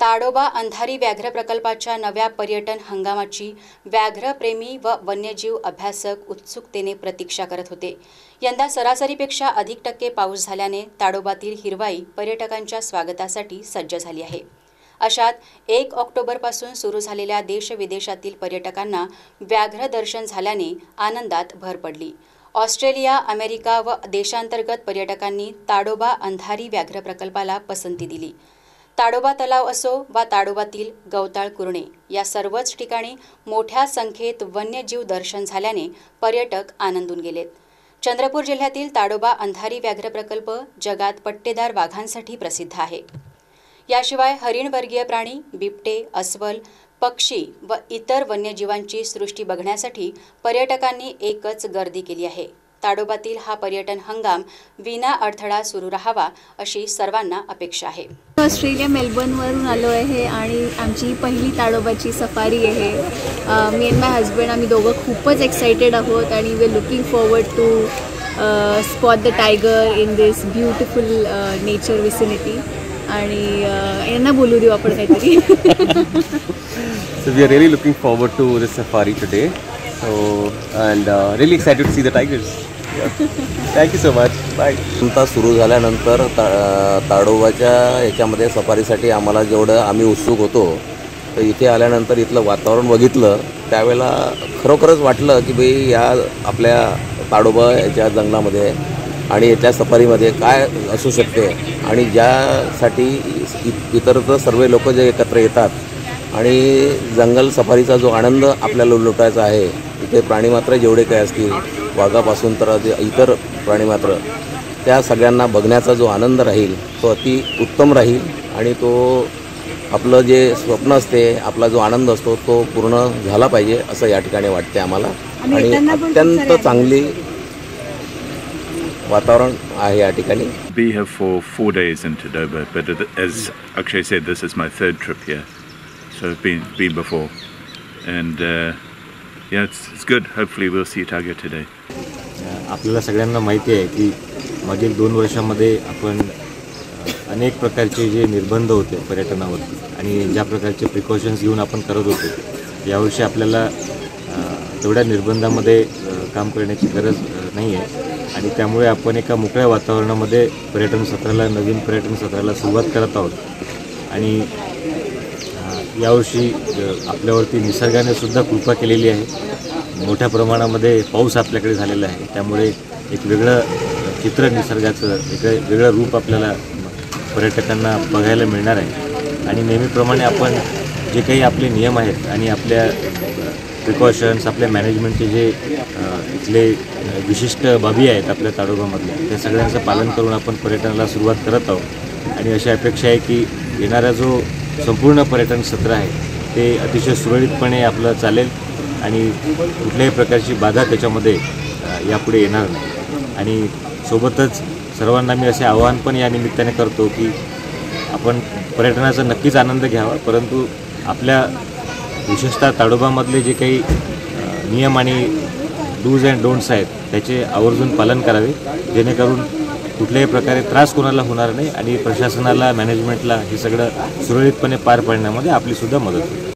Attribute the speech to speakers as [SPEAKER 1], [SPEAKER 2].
[SPEAKER 1] ताडोबा अंधारी व्याघ्र प्रकल्पाच्या नव्या पर्यटन हंगामाची व्याघ्रप्रेमी व वन्यजीव अभ्यासक उत्सुकतेने प्रतीक्षा करत होते। यंदा सरासरीपेक्षा अधिक टक्के पाऊस झाल्याने ताडोबातील हिरवाई पर्यटकांच्या स्वागतासाठी सज्ज झाली आहे। अशात 1 ऑक्टोबरपासून सुरू झालेल्या देश-विदेशातील पर्यटकांना व्याघ्र दर्शन झाल्याने आनंदात भर पडली। ऑस्ट्रेलिया, अमेरिका व देशांतर्गत पर्यटकांनी ताडोबा अंधारी व्याघ्र प्रकल्पाला पसंती दिली। ताडोबा तलाव असो वा ताडोबातील गवताळ कुरणे या सर्वच ठिकाणी मोठ्या संख्येत वन्यजीव दर्शन झाल्याने पर्यटक आनंदून गेलेत। चंद्रपूर जिल्ह्यातील ताडोबा अंधारी व्याघ्र प्रकल्प जगात पट्टेदार वाघांसाठी प्रसिद्ध आहे। याशिवाय हरिणवर्गीय प्राणी, बिबटे, अस्वल, पक्षी व इतर वन्यजीवांची सृष्टी बघण्यासाठी पर्यटकांनी एकच गर्दी केली आहे। ताडोबातील हा पर्यटन हंगाम विना अडथळा सुरू राहावा अशी सर्वांना अपेक्षा आहे।
[SPEAKER 2] ऑस्ट्रेलिया मेलबर्नवरून आलो आहे आणि आमची पहिली ताडोबाची सफारी आहे। मी अँड माय हजबंड आम्ही दोघं खूपच एक्साइटेड आहोत आणि we are looking forward to spot the tiger in this beautiful nature vicinity. आणि यांना बोलू देऊ आपण काहीतरी।
[SPEAKER 3] So we are really looking forward to this safari today. So and really excited to see the tigers. Thank you so much. Bye.
[SPEAKER 4] आता सुरू झाल्यानंतर ताडोबाच्या याच्यामध्ये सफारीसाठी आम्हाला जेवढं आम्ही उत्सुक होतो, तर इथे आल्यानंतर इथलं वातावरण बघितलं त्यावेळेला खरोखरच वाटलं की भाई या आपल्या ताडोबा याच्या जंगलामध्ये आणि याच्या सफारीमध्ये काय असू शकते आणि ज्यासाठी इतर सर्व लोक जे एकत्र येतात आणि जंगल सफारीचा जो आनंद आपल्याला लुटायचा आहे, इथे प्राणीमात्र जेवढे काय असतील वाघापासून तर इतर प्राणीमात्र त्या सगळ्यांना बघण्याचा जो आनंद राहील तो अति उत्तम राहील आणि तो आपलं जे स्वप्न असते, आपला जो आनंद असतो तो पूर्ण झाला पाहिजे असं या ठिकाणी वाटते आम्हाला। आणि अत्यंत चांगली वातावरण आहे या ठिकाणी।
[SPEAKER 5] Be here for 4 days in Tadoba, but as Akshay said, this is my 3rd trip here, so I've been before, and yeah, it's good. Hopefully we'll see tiger today.
[SPEAKER 6] आपल्याला सगळ्यांना माहिती आहे की मागील 2 वर्षांमध्ये आपण अनेक प्रकारचे जे निर्बंध होते पर्यटनावरती आणि ज्या प्रकारचे प्रिकॉशन्स घेऊन आपण करत होतो, यावर्षी आपल्याला तेवढ्या निर्बंधामध्ये काम करण्याची गरज नाही आहे आणि त्यामुळे आपण एका मोकळ्या वातावरणामध्ये नवीन पर्यटन सत्राला सुरुवात करत आहोत। आणि यावर्षी आपल्यावरती निसर्गाने सुद्धा कृपा केलेली आहे। मोठ्या प्रमाणामध्ये पाऊस आपल्याकडे झालेला आहे, त्यामुळे एक वेगळं चित्र निसर्गाचं एक वेगळं रूप आपल्याला पर्यटकांना बघायला मिळणार आहे। आणि नेहमीप्रमाणे आपण जे काही आपले नियम आहेत आणि आपल्या प्रिकॉशन्स, आपल्या मॅनेजमेंटचे जे इथले विशिष्ट बाबी आहेत आपल्या ताडोबामधल्या, त्या सगळ्यांचं पालन करून आपण पर्यटनाला सुरुवात करत आहोत। आणि अशी अपेक्षा आहे की येणारा जो संपूर्ण पर्यटन सत्र आहे ते अतिशय सुरळीतपणे आपलं चालेल आणि कुठल्याही प्रकारची बाधा त्याच्यामध्ये यापुढे येणार नाही। आणि सोबतच सर्वांना मी असे आवाहन पण या निमित्ताने करतो की आपण पर्यटनाचा नक्कीच आनंद घ्यावा, परंतु आपल्या विशेषतः ताडोबामधले जे काही नियम आणि डूज अँड डोंट्स आहेत त्याचे आवर्जून पालन करावे, जेणेकरून कुठल्याही प्रकारे त्रास कोणाला होणार नाही आणि प्रशासनाला, मॅनेजमेंटला हे सगळं सुरळीतपणे पार पाडण्यामध्ये आपलीसुद्धा मदत होईल।